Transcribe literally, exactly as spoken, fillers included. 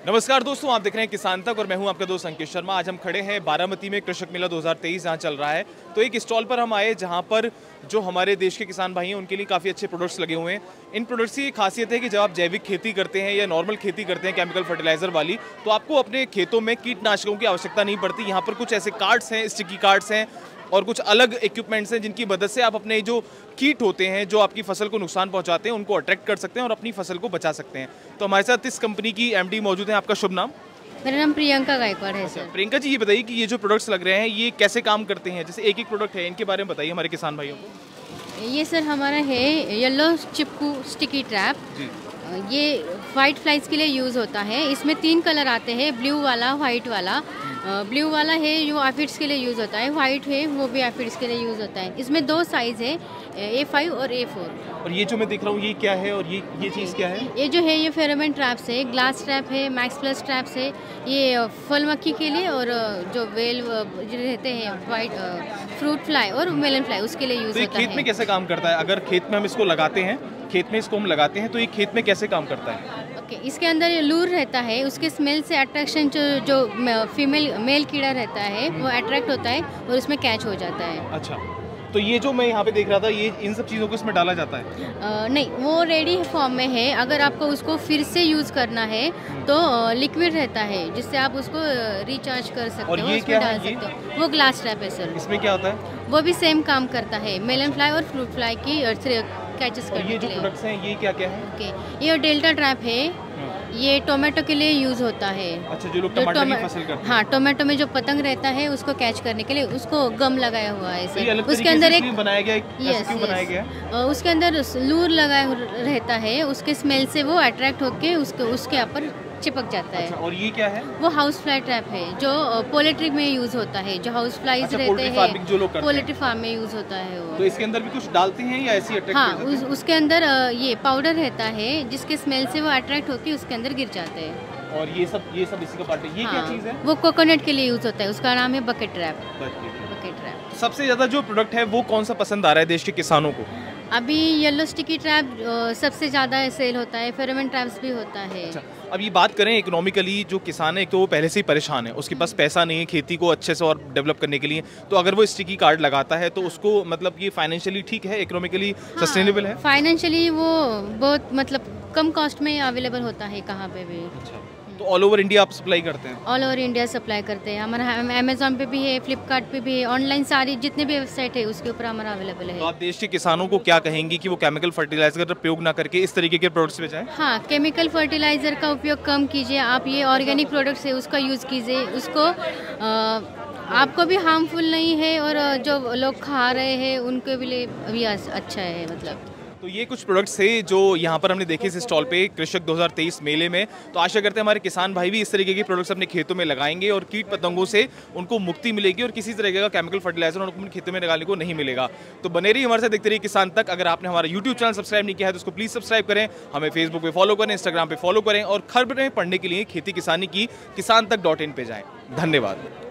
नमस्कार दोस्तों, आप देख रहे हैं किसान तक और मैं हूं आपका दोस्त अंकित शर्मा। आज हम खड़े हैं बारामती में कृषक मेला दो हज़ार तेईस जहां चल रहा है। तो एक स्टॉल पर हम आए जहां पर जो हमारे देश के किसान भाई हैं उनके लिए काफ़ी अच्छे प्रोडक्ट्स लगे हुए हैं। इन प्रोडक्ट्स की खासियत है कि जब आप जैविक खेती करते हैं या नॉर्मल खेती करते हैं केमिकल फर्टिलाइजर वाली, तो आपको अपने खेतों में कीटनाशकों की आवश्यकता नहीं पड़ती। यहाँ पर कुछ ऐसे कार्ड्स हैं, स्टिकी कार्ड्स हैं और कुछ अलग इक्विपमेंट्स हैं जिनकी मदद से आप अपने जो कीट होते हैं जो आपकी फसल को नुकसान पहुंचाते हैं उनको अट्रैक्ट कर सकते हैं और अपनी फसल को बचा सकते हैं। तो हमारे साथ इस कंपनी की एमडी मौजूद है। आपका शुभ नाम? मेरा नाम प्रियंका गायकवाड़ है सर। प्रियंका जी, ये बताइए कि ये जो प्रोडक्ट्स लग रहे हैं ये कैसे काम करते हैं? जैसे एक एक प्रोडक्ट है, इनके बारे में बताइए हमारे किसान भाइयों को। ये सर हमारा है येलो चिपकू स्टिकी ट्रैप जी। ये वाइट फ्लाइज के लिए यूज़ होता है। इसमें तीन कलर आते हैं, ब्लू वाला, वाइट वाला। ब्लू वाला है जो एफिड्स के लिए यूज़ होता है, वाइट है वो भी एफिड्स के लिए यूज़ होता है। इसमें दो साइज़ है, ए फाइव और ए फोर। और ये जो मैं देख रहा हूँ ये क्या है और ये ये चीज़ क्या है? ये जो है ये फेरोमोन ट्रैप्स है, ग्लास ट्रैप है, मैक्स प्लस ट्रैप्स है। ये फल मक्खी के लिए और जो वेल जो रहते हैं वाइट फ्रूट फ्लाई और मेलन फ्लाई उसके लिए यूज़ होता है। खेत में कैसे काम करता है? अगर खेत में हम इसको लगाते हैं, खेत में इसको हम लगाते हैं तो ये खेत में कैसे काम करता है? ओके okay, इसके अंदर लूर रहता है, उसके स्मेल से अट्रैक्शन जो जो फीमेल मेल कीड़ा रहता है वो अट्रैक्ट होता है और उसमें कैच हो जाता है। अच्छा, तो ये जो मैं यहाँ पे देख रहा था ये इन सब चीज़ों को इसमें डाला जाता है? आ, नहीं, वो रेडी फॉर्म में है। अगर आपको उसको फिर से यूज़ करना है तो लिक्विड रहता है जिससे आप उसको रिचार्ज कर सकते और हो, ये उसमें क्या डाल है? सकते हो। वो ग्लास ट्रैप है सर। इसमें क्या होता है? वो भी सेम काम करता है, मेलन फ्लाई और फ्रूट फ्लाई की कैचेस करने के लिए। ये जो प्रोडक्ट्स हैं ये क्या क्या है? ओके okay, ये डेल्टा ट्रैप है। ये टोमेटो के लिए यूज होता है। अच्छा, जो लोग टमाटर की फसल करते हैं। हाँ, टोमेटो में जो पतंग रहता है उसको कैच करने के लिए उसको गम लगाया हुआ है सर। तो उसके अंदर एक बनाया गया, यस, क्यों बनाया गया? उसके अंदर लूर लगाया रहता है, उसके स्मेल से वो अट्रैक्ट होके उसके उसके ऊपर चिपक जाता है। अच्छा, और ये क्या है? वो हाउस फ्लाई ट्रैप है जो पोल्ट्री में यूज होता है। जो हाउस फ्लाइज अच्छा, रहते हैं जो लोग पोल्ट्री फार्म में यूज होता है वो। तो इसके अंदर भी कुछ डालते हैं या ऐसे ही अट्रैक्ट? हाँ, उस, उसके अंदर ये पाउडर रहता है जिसके स्मेल से वो अट्रैक्ट होकर उसके अंदर गिर जाते हैं। और ये सब ये सब इसी का पार्ट है। ये हाँ, क्या चीज़ है? वो कोकोनट के लिए यूज होता है, उसका नाम है बकेट ट्रैप। Bucket trap. सबसे ज़्यादा जो प्रोडक्ट है वो कौन सा पसंद आ रहा है देश के किसानों को? अभी येलो स्टिकी ट्रैप सबसे ज़्यादा सेल होता है, फेरोमोन ट्रैप्स भी होता है। अच्छा, अब ये बात करें इकोनॉमिकली, जो किसान है एक तो वो पहले से ही परेशान है, उसके पास पैसा नहीं है खेती को अच्छे से और डेवलप करने के लिए, तो अगर वो स्टिकी कार्ड लगाता है तो उसको मतलब ये फाइनेंशियली ठीक है, इकोनॉमिकली सस्टेनेबल है? फाइनेंशियली वो बहुत मतलब कम कॉस्ट में अवेलेबल होता है कहाँ पे भी। अच्छा, तो ऑल ओवर इंडिया आप सप्लाई करते हैं? ऑल ओवर इंडिया सप्लाई करते हैं। हमारा अमेजोन पे भी है, फ्लिपकार्ट पे भी है, ऑनलाइन सारी जितने भी वेबसाइट है उसके ऊपर हमारा अवेलेबल है। तो आप देश के किसानों को क्या कहेंगी कि वो केमिकल फर्टिलाइजर का प्रयोग ना करके इस तरीके के प्रोडक्ट्स पे जाएं? हाँ, केमिकल फर्टिलाइजर का उपयोग कम कीजिए। आप ये ऑर्गेनिक प्रोडक्ट्स है उसका यूज़ कीजिए। उसको आ, आपको भी हार्मफुल नहीं है और जो लोग खा रहे हैं उनके भी लिए भी अच्छा है मतलब। तो ये कुछ प्रोडक्ट्स थे जो यहाँ पर हमने देखे इस स्टॉल पे कृषक दो हज़ार तेईस मेले में। तो आशा करते हैं हमारे किसान भाई भी इस तरीके के प्रोडक्ट्स अपने खेतों में लगाएंगे और कीट पतंगों से उनको मुक्ति मिलेगी और किसी तरह का केमिकल फर्टिलाइजर उनको अपने खेतों में लगाने को नहीं मिलेगा। तो बने रहिए हमारे साथ, देखते रहिए किसान तक। अगर आपने हमारा यूट्यूब चैनल सब्सक्राइब नहीं किया है तो उसको प्लीज़ सब्सक्राइब करें, हमें फेसबुक पे फॉलो करें, इंस्टाग्राम पे फॉलो करें और खबरें पढ़ने के लिए खेती किसानी की किसान तक डॉट इन पे जाएं। धन्यवाद।